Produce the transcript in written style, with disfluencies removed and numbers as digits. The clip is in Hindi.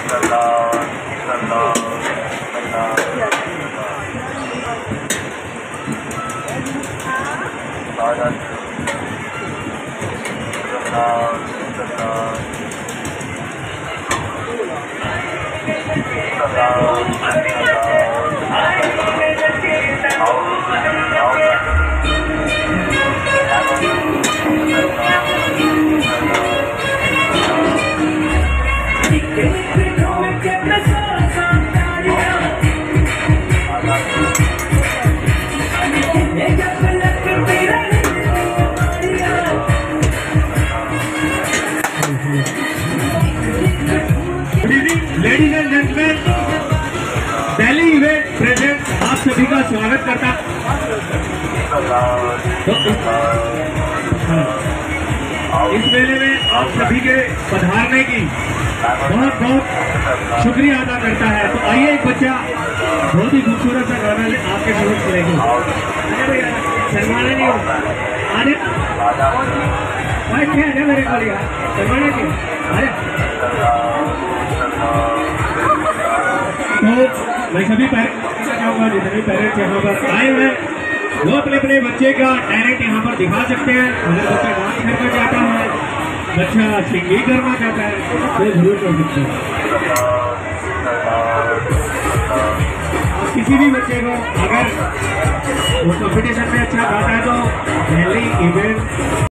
Ladies and gentleman, Delhi event present आप सभी का स्वागत करता। इस मेले में आप सभी के पधारने की बहुत बहुत शुक्रिया अदा करता है। तो आइए, एक बच्चा बहुत ही खूबसूरत सा गाना आपके समक्ष लेंगे। अरे भैया शर्माना नहीं हो, अरे मेरे को शर्माना क्यों? अरे तो मैं सभी पेरेंट्स चाहूँगा, जितने पेरेंट्स यहाँ पर आए हैं वो अपने अपने बच्चे का टैलेंट यहाँ पर दिखा सकते हैं। अगर बच्चा डांस करना चाहता है, बच्चा सिंगिंग करना चाहता है, तो जरूर कर सकते हैं। किसी भी बच्चे को अगर वो कंपटीशन में अच्छा गाता है तो दिल्ली इवेंट